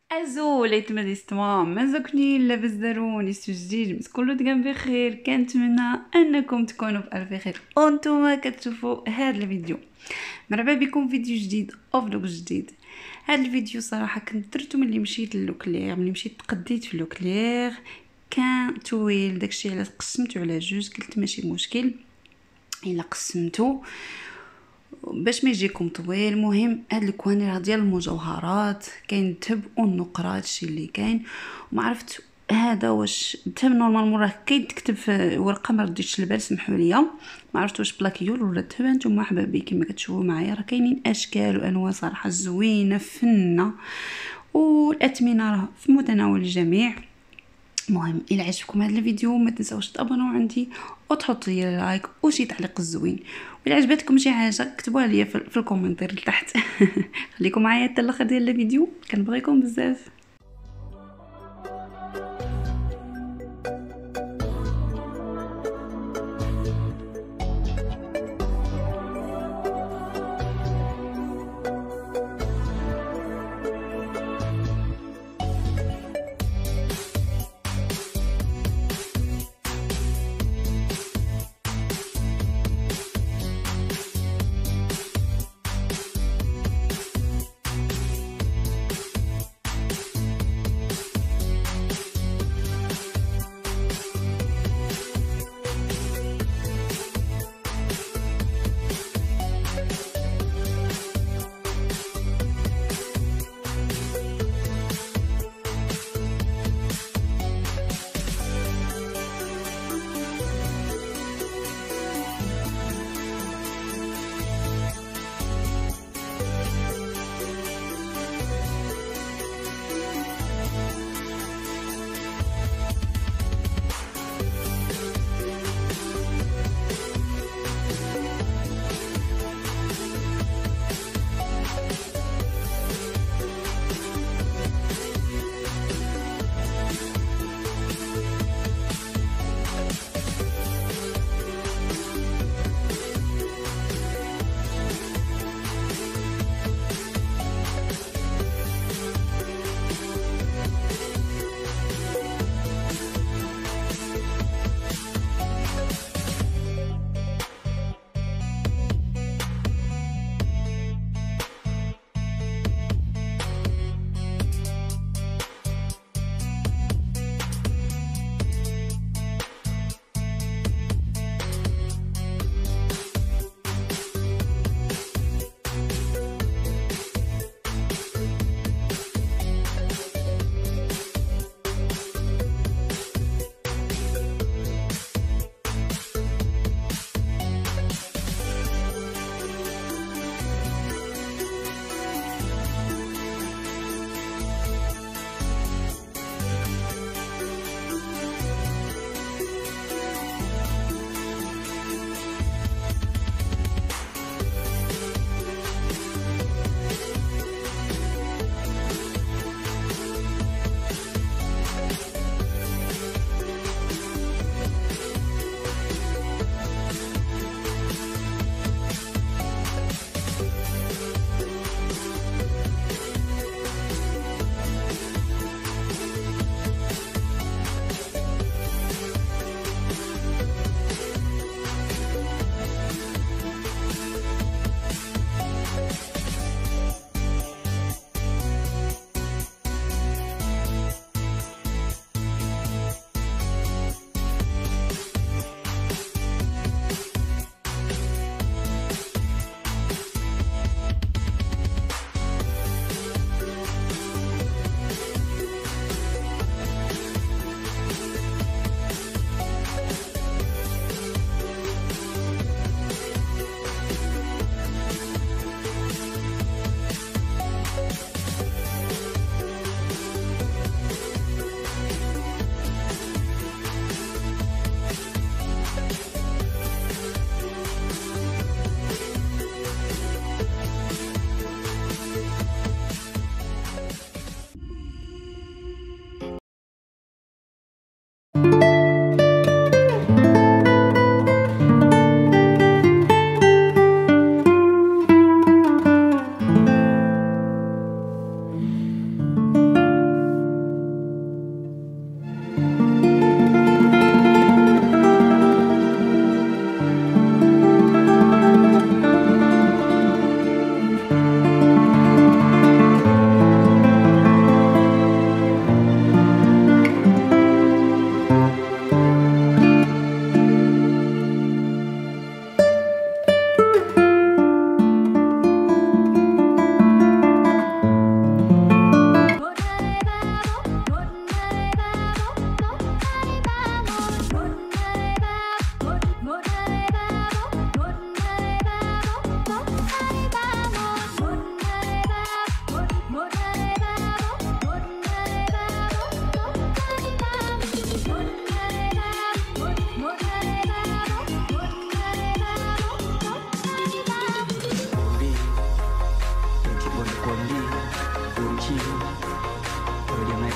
ازوليت ما ديستوا مازوكني لاباس داروني سجيل كله تكون بخير. كنتمنى انكم تكونوا بالف خير وانتم كتشوفوا هذا الفيديو. مرحبا بكم فيديو جديد او فلوق جديد. هذا الفيديو صراحه كنت درتو ملي مشيت للوكلير، ملي مشيت تقديت في لوكلير كان طويل داكشي علاش قسمته على جوج. قلت ماشي مشكل الا قسمته باش ما يجيكم طويل. المهم هاد الكواني راه ديال المجوهرات، كاين الذهب والنقره، هادشي اللي كاين. وما عرفت هذا واش الذهب نورمال راه كاين تكتب في ورقه، ما رديتش البال سمحوا لي. ما عرفت واش بلاكيول ولا الذهب. نتوما حبابي كما كتشوفوا معايا راه كاينين اشكال والوان صراحه زوينه فنه، والاثمنه راه في متناول الجميع. المهم الى عجبكم هذا الفيديو ما تنساوش تابونوا عندي وتحطوا لي لايك وشي تعليق زوين. وإلا عجبتكم شي حاجه كتبوها لي في الكومنتير لتحت. خليكم معايا حتى الاخر ديال الفيديو، كنبغيكم بزاف.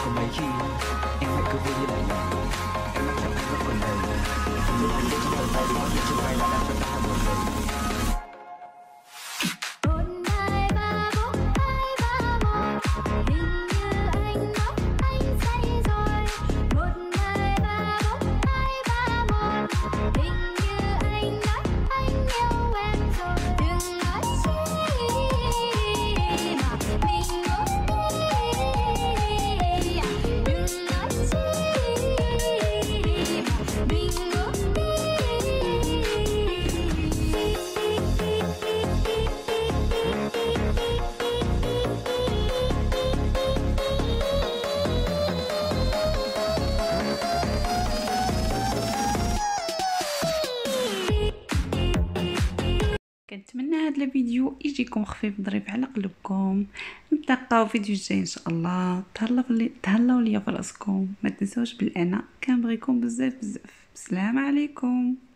có mấy khi em hãy cứ vui như lại nhảy, em đã chẳng mất phần đầy tôi hãy đưa trong tầm tay đừng có biết trên vai là đang cho ta buồn đầy. كنتمنى هذا الفيديو يجيكم خفيف ظريف على قلبكم. نتلاقاو فيديو جاي ان شاء الله. تهلاو ليا في راسكم، ما تنسوش بالانا كنبغيكم بزاف بزاف. السلام عليكم.